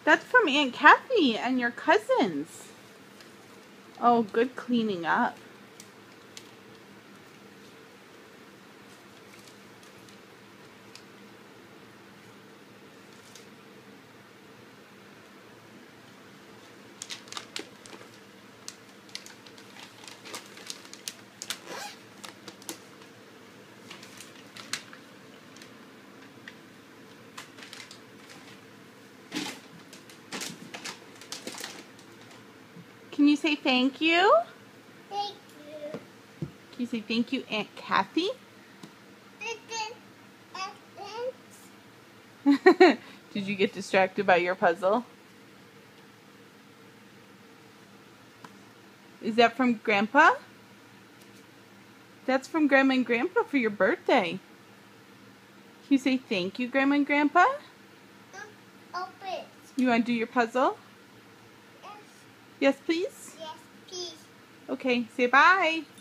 That's from Aunt Kathy and your cousins. Oh, good cleaning up. Can you say thank you? Thank you. Can you say thank you, Aunt Kathy? Did you get distracted by your puzzle? Is that from Grandpa? That's from Grandma and Grandpa for your birthday. Can you say thank you, Grandma and Grandpa? Open. You want to do your puzzle? Yes. Yes, please? Yes, please. Okay, say bye.